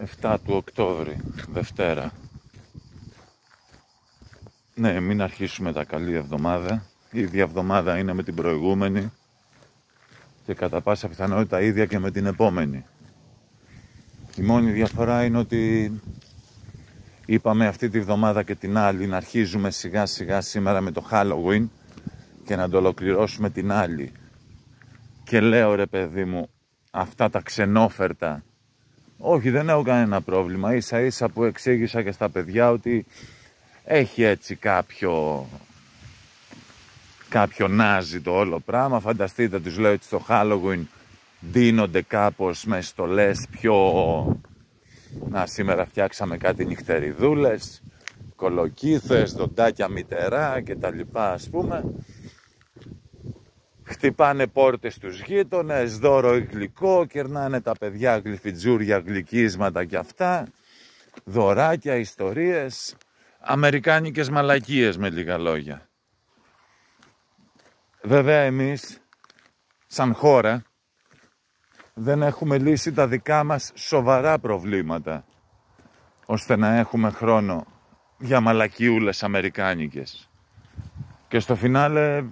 7 του Οκτώβρη, Δευτέρα. Ναι, μην αρχίσουμε τα καλή εβδομάδα. Η ίδια εβδομάδα είναι με την προηγούμενη και κατά πάσα πιθανότητα ίδια και με την επόμενη. Η μόνη διαφορά είναι ότι είπαμε αυτή τη βδομάδα και την άλλη να αρχίζουμε σιγά σιγά σήμερα με το Halloween και να το ολοκληρώσουμε την άλλη. Και λέω, ρε παιδί μου, αυτά τα ξενόφερτα, όχι, δεν έχω κανένα πρόβλημα, ίσα ίσα που εξήγησα και στα παιδιά ότι έχει έτσι κάποιο νάζι το όλο πράγμα. Φανταστείτε, τους λέω ότι στο Halloween ντύνονται κάπως με στολές πιο... Να, σήμερα φτιάξαμε κάτι νυχτεριδούλες, κολοκύθες, δοντάκια μητερά και τα λοιπά, ας πούμε. Χτυπάνε πόρτες στους γείτονες, δώρο γλυκό, κερνάνε τα παιδιά γλυφιτζούρια, γλυκίσματα και αυτά, δωράκια, ιστορίες, αμερικάνικες μαλακίες με λίγα λόγια. Βέβαια εμείς, σαν χώρα, δεν έχουμε λύσει τα δικά μας σοβαρά προβλήματα, ώστε να έχουμε χρόνο για μαλακιούλες αμερικάνικες. Και στο φινάλε,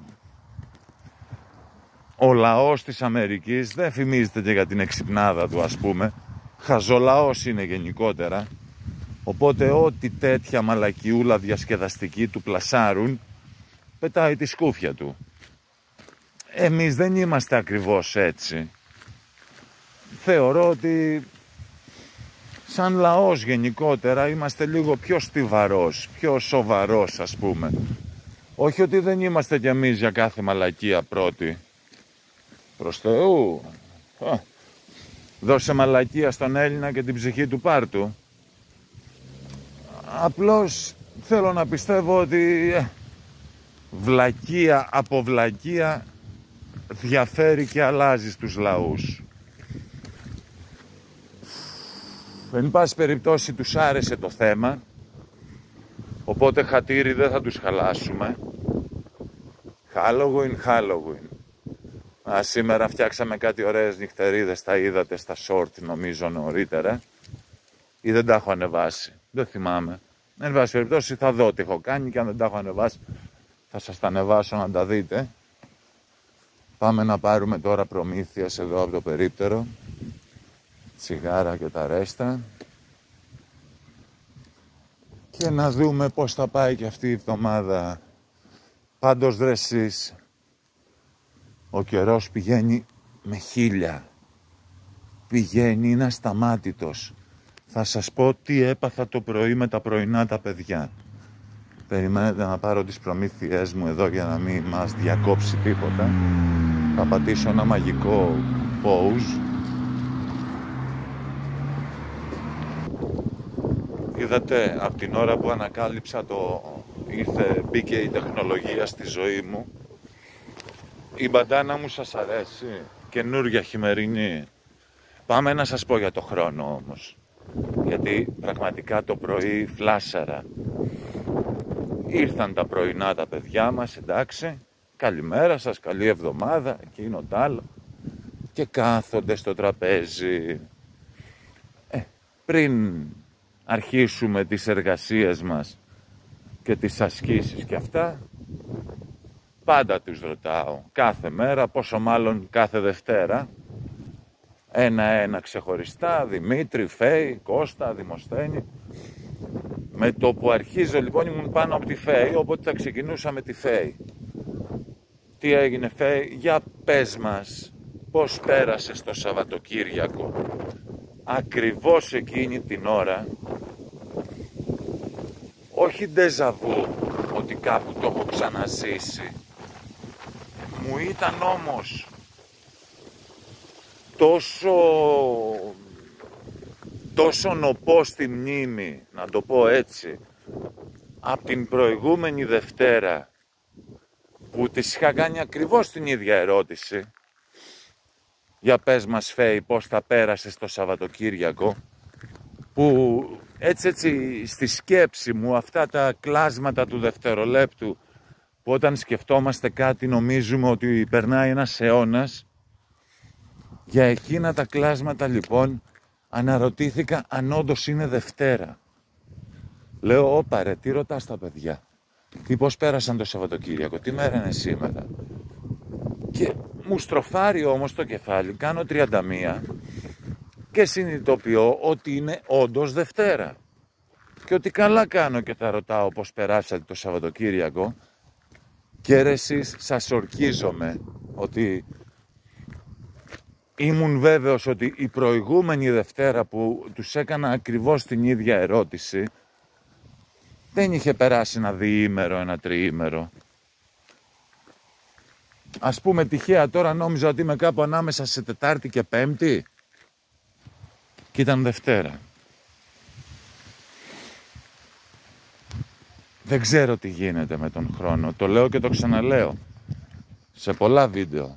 ο λαός της Αμερικής δεν φημίζεται και για την εξυπνάδα του, ας πούμε. Χαζολαός είναι γενικότερα. Οπότε ό,τι τέτοια μαλακιούλα διασκεδαστική του πλασάρουν, πετάει τη σκούφια του. Εμείς δεν είμαστε ακριβώς έτσι. Θεωρώ ότι σαν λαός γενικότερα είμαστε λίγο πιο στιβαρός, πιο σοβαρός, ας πούμε. Όχι ότι δεν είμαστε κι εμείς για κάθε μαλακία πρώτοι. Προς Θεού, δώσε μαλακία στον Έλληνα και την ψυχή του πάρτου. Απλώς θέλω να πιστεύω ότι βλακεία από βλακεία διαφέρει και αλλάζει στους λαούς. Εν πάση περιπτώσει τους άρεσε το θέμα, οπότε χατήρι δεν θα τους χαλάσουμε. Halloween. Σήμερα φτιάξαμε κάτι ωραίες νυχτερίδες, τα είδατε στα short νομίζω νωρίτερα, ή δεν τα έχω ανεβάσει, δεν θυμάμαι. Εν πάση περιπτώσει θα δω τι έχω κάνει και αν δεν τα έχω ανεβάσει θα σας τα ανεβάσω να τα δείτε. Πάμε να πάρουμε τώρα προμήθειες εδώ από το περίπτερο, τσιγάρα και τα ρέστα, και να δούμε πώς θα πάει και αυτή η εβδομάδα. Πάντως ρε εσείς, ο καιρός πηγαίνει με 1000. Πηγαίνει, είναι ασταμάτητος. Θα σας πω τι έπαθα το πρωί με τα πρωινά τα παιδιά. Περιμένετε να πάρω τις προμήθειές μου εδώ για να μην μας διακόψει τίποτα. Θα πατήσω ένα μαγικό pause. Είδατε, από την ώρα που ανακάλυψα μπήκε η τεχνολογία στη ζωή μου. Η μπαντάνα μου σας αρέσει? Καινούρια χειμερινή. Πάμε να σας πω για το χρόνο όμως. Γιατί πραγματικά το πρωί φλάσαρα. Ήρθαν τα πρωινά τα παιδιά μας, εντάξει. Καλημέρα σας, καλή εβδομάδα, εκείνο τ' άλλο. Και κάθονται στο τραπέζι. Πριν αρχίσουμε τις εργασίες μας και τις ασκήσεις και αυτά, πάντα τους ρωτάω, κάθε μέρα, πόσο μάλλον κάθε Δευτέρα, ένα-ένα ξεχωριστά, Δημήτρη, Φέη, Κώστα, Δημοσθένη. Με το που αρχίζω λοιπόν ήμουν πάνω από τη Φέη, οπότε θα ξεκινούσα με τη Φέη. Τι έγινε Φέη, για πες μας, πώς πέρασες το Σαββατοκύριακο? Ακριβώς εκείνη την ώρα, όχι ντεζαβού, ότι κάπου το έχω ξαναζήσει, μου ήταν όμως τόσο νοπό στη μνήμη, να το πω έτσι, από την προηγούμενη Δευτέρα που της είχα κάνει ακριβώς την ίδια ερώτηση. Για πες μας Φέη, πώς θα πέρασες το Σαββατοκύριακο? Που έτσι στη σκέψη μου, αυτά τα κλάσματα του δευτερολέπτου, που όταν σκεφτόμαστε κάτι νομίζουμε ότι περνάει ένας αιώνας, για εκείνα τα κλάσματα λοιπόν αναρωτήθηκα αν όντως είναι Δευτέρα. Λέω, όπα ρε, τι ρωτάς τα παιδιά? Τι πώς πέρασαν το Σαββατοκύριακο, τι μέρα είναι σήμερα? Και μου στροφάρει όμως το κεφάλι, κάνω 31 και συνειδητοποιώ ότι είναι όντως Δευτέρα. Και ότι καλά κάνω και τα ρωτάω πώς περάσατε το Σαββατοκύριακο. Και ρε εσείς, σας ορκίζομαι ότι ήμουν βέβαιος ότι η προηγούμενη Δευτέρα που τους έκανα ακριβώς την ίδια ερώτηση δεν είχε περάσει ένα διήμερο, ένα τριήμερο. Ας πούμε τυχαία τώρα νόμιζα ότι είμαι κάπου ανάμεσα σε Τετάρτη και Πέμπτη και ήταν Δευτέρα. Δεν ξέρω τι γίνεται με τον χρόνο. Το λέω και το ξαναλέω σε πολλά βίντεο.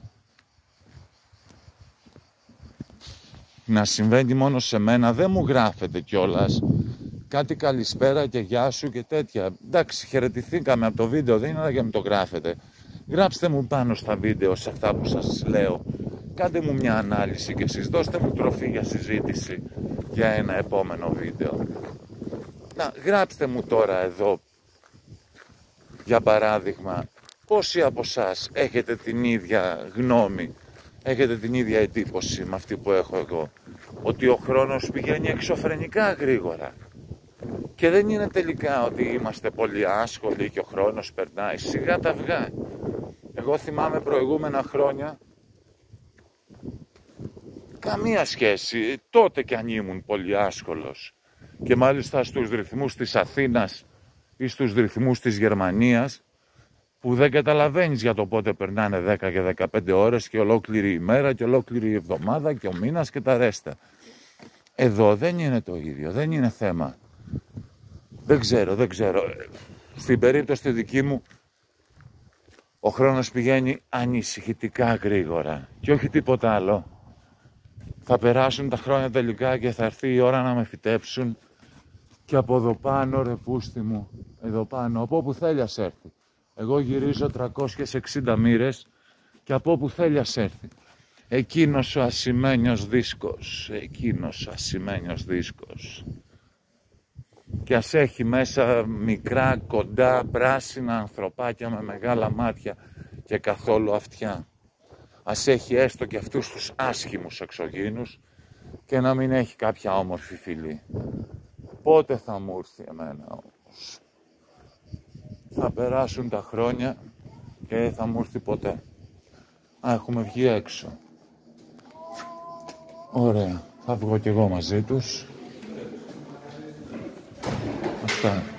Να συμβαίνει μόνο σε μένα δεν μου γράφετε κιόλας κάτι καλησπέρα και γεια σου και τέτοια. Εντάξει, χαιρετηθήκαμε από το βίντεο, δεν είναι για να μην το γράφετε. Γράψτε μου πάνω στα βίντεο, σε αυτά που σας λέω. Κάντε μου μια ανάλυση κι εσείς, δώστε μου τροφή για συζήτηση για ένα επόμενο βίντεο. Να, γράψτε μου τώρα εδώ, για παράδειγμα, πόσοι από εσάς έχετε την ίδια γνώμη, έχετε την ίδια εντύπωση με αυτή που έχω εγώ, ότι ο χρόνος πηγαίνει εξωφρενικά γρήγορα. Και δεν είναι τελικά ότι είμαστε πολύ άσχολοι και ο χρόνος περνάει σιγά τα αυγά. Εγώ θυμάμαι προηγούμενα χρόνια, καμία σχέση, τότε κι αν ήμουν πολύ άσχολος. Και μάλιστα στους ρυθμούς της Αθήνας ή στους ρυθμούς της Γερμανίας, που δεν καταλαβαίνεις για το πότε περνάνε 10 και 15 ώρες και ολόκληρη ημέρα και ολόκληρη εβδομάδα και ο μήνας και τα ρέστα. Εδώ δεν είναι το ίδιο, δεν είναι θέμα. Δεν ξέρω. Στην περίπτωση τη δική μου, ο χρόνος πηγαίνει ανησυχητικά γρήγορα και όχι τίποτα άλλο. Θα περάσουν τα χρόνια τελικά και θα έρθει η ώρα να με φυτέψουν και από εδώ πάνω, ρε πούστη μου, εδώ πάνω, από όπου θέλει ας έρθει. Εγώ γυρίζω 360 μοίρες και από όπου θέλει ας έρθει. Εκείνος ο ασημένιος δίσκος, και ας έχει μέσα μικρά, κοντά, πράσινα ανθρωπάκια με μεγάλα μάτια και καθόλου αυτιά. Ας έχει έστω και αυτούς τους άσχημους εξωγήινους και να μην έχει κάποια όμορφη φυλή. Πότε θα μου έρθει εμένα όμως? Θα περάσουν τα χρόνια και δεν θα μου έρθει ποτέ. Έχουμε βγει έξω. Ωραία, θα βγω κι εγώ μαζί τους. Αυτά.